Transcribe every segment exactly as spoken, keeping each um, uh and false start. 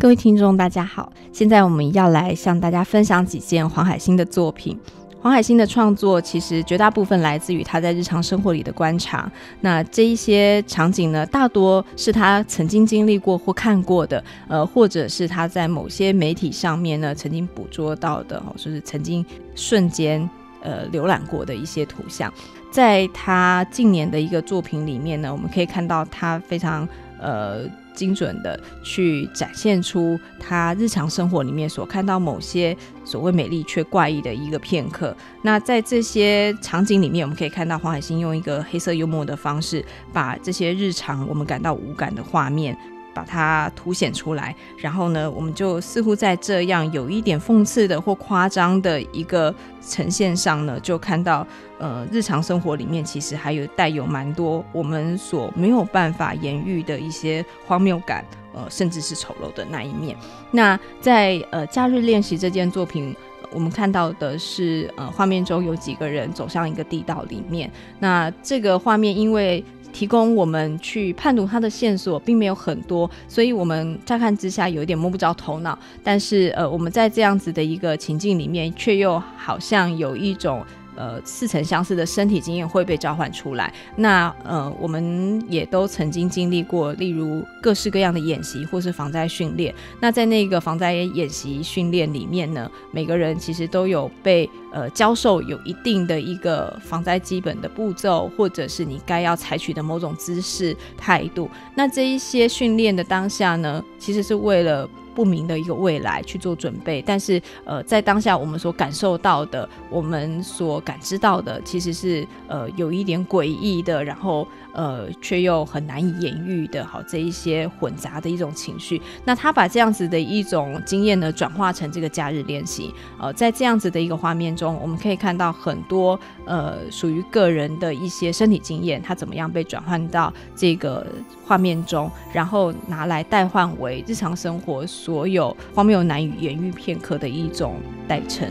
各位听众大家好，现在我们要来向大家分享几件黄海星的作品。黄海星的创作其实绝大部分来自于他在日常生活里的观察，那这一些场景呢，大多是他曾经经历过或看过的，呃，或者是他在某些媒体上面呢曾经捕捉到的，哦，就是曾经瞬间呃浏览过的一些图像。在他近年的一个作品里面呢，我们可以看到他非常呃精准的去展现出他日常生活里面所看到某些所谓美丽却怪异的一个片刻。那在这些场景里面，我们可以看到黄海星用一个黑色幽默的方式，把这些日常我们感到无感的画面把它凸显出来，然后呢，我们就似乎在这样有一点讽刺的或夸张的一个呈现上呢，就看到呃，日常生活里面其实还有带有蛮多我们所没有办法言喻的一些荒谬感，呃，甚至是丑陋的那一面。那在呃假日练习这件作品，我们看到的是呃画面中有几个人走向一个地道里面，那这个画面因为提供我们去判读它的线索并没有很多，所以我们乍看之下有一点摸不着头脑，但是呃我们在这样子的一个情境里面，却又好像有一种呃似曾相识的身体经验会被召唤出来。那呃我们也都曾经经历过例如各式各样的演习或是防灾训练，那在那个防灾演习训练里面呢，每个人其实都有被呃教授有一定的一个防灾基本的步骤，或者是你该要采取的某种姿势态度。那这一些训练的当下呢，其实是为了不明的一个未来去做准备，但是呃，在当下我们所感受到的，我们所感知到的，其实是呃有一点诡异的，然后呃却又很难以言喻的，好，这一些混杂的一种情绪。那他把这样子的一种经验呢，转化成这个假日练习。呃，在这样子的一个画面中，我们可以看到很多呃属于个人的一些身体经验，它怎么样被转换到这个画面中，然后拿来代换为日常生活所有荒谬难以言喻片刻的一种代称。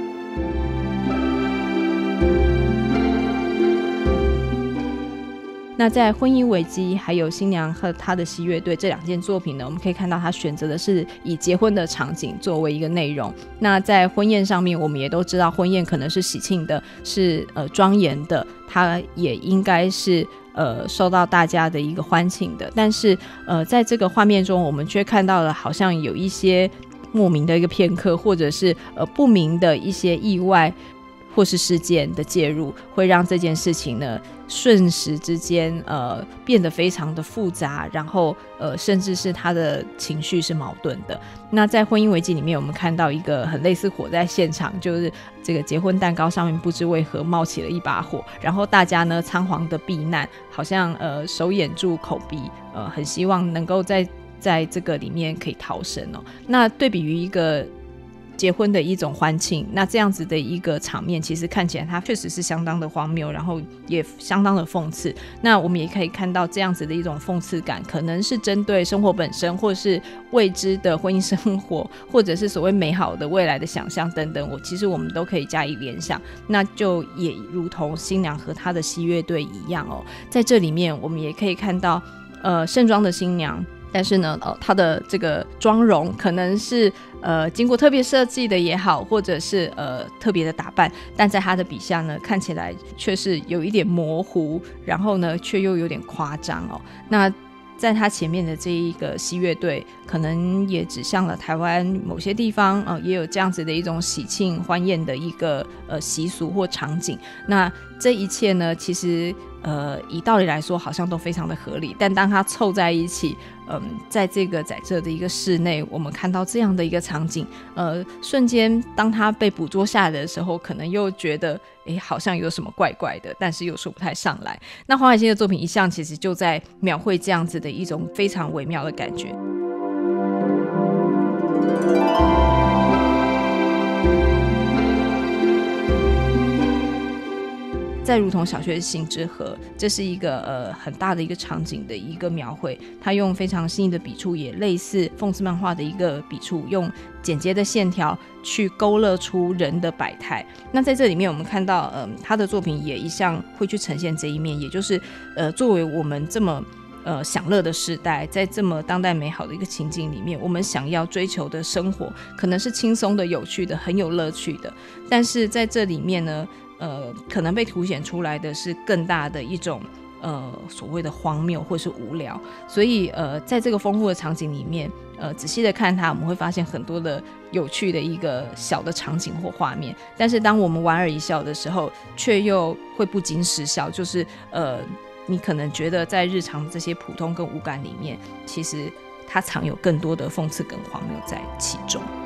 那在婚姻危机还有新娘和她的西乐队这两件作品呢，我们可以看到他选择的是以结婚的场景作为一个内容。那在婚宴上面，我们也都知道婚宴可能是喜庆的，是呃庄严的，它也应该是呃受到大家的一个欢庆的。但是呃在这个画面中，我们却看到了好像有一些莫名的一个片刻，或者是呃不明的一些意外或是事件的介入，会让这件事情呢瞬时之间呃变得非常的复杂，然后呃甚至是他的情绪是矛盾的。那在婚姻危机里面，我们看到一个很类似火灾现场，就是这个结婚蛋糕上面不知为何冒起了一把火，然后大家呢仓皇的避难，好像呃手掩住口鼻，呃很希望能够在在这个里面可以逃生哦。那对比于一个结婚的一种欢庆，那这样子的一个场面其实看起来它确实是相当的荒谬，然后也相当的讽刺。那我们也可以看到这样子的一种讽刺感，可能是针对生活本身，或是未知的婚姻生活，或者是所谓美好的未来的想象等等，我其实我们都可以加以联想。那就也如同新娘和她的西乐队一样哦，在这里面我们也可以看到呃盛装的新娘，但是呢，呃，她的这个妆容可能是呃经过特别设计的也好，或者是呃特别的打扮，但在她的笔下呢，看起来却是有一点模糊，然后呢，却又有点夸张哦。那在他前面的这一个西乐队，可能也指向了台湾某些地方，呃，也有这样子的一种喜庆欢宴的一个呃习俗或场景。那这一切呢，其实呃以道理来说好像都非常的合理，但当它凑在一起，嗯、呃，在这个在这的一个室内，我们看到这样的一个场景，呃，瞬间当它被捕捉下来的时候，可能又觉得诶好像有什么怪怪的，但是又说不太上来。那黄海星的作品一向其实就在描绘这样子的一种非常微妙的感觉。再如同小学行之河，这是一个呃很大的一个场景的一个描绘，他用非常细腻的笔触，也类似讽刺漫画的一个笔触，用简洁的线条去勾勒出人的百态。那在这里面我们看到呃他的作品也一向会去呈现这一面，也就是呃作为我们这么呃享乐的时代，在这么当代美好的一个情境里面，我们想要追求的生活可能是轻松的、有趣的、很有乐趣的，但是在这里面呢，呃，可能被凸显出来的是更大的一种呃所谓的荒谬或是无聊。所以呃，在这个丰富的场景里面，呃，仔细的看它，我们会发现很多的有趣的一个小的场景或画面，但是当我们莞尔一笑的时候，却又会不禁失笑，就是呃。你可能觉得在日常这些普通跟无感里面，其实它藏有更多的讽刺跟荒谬在其中。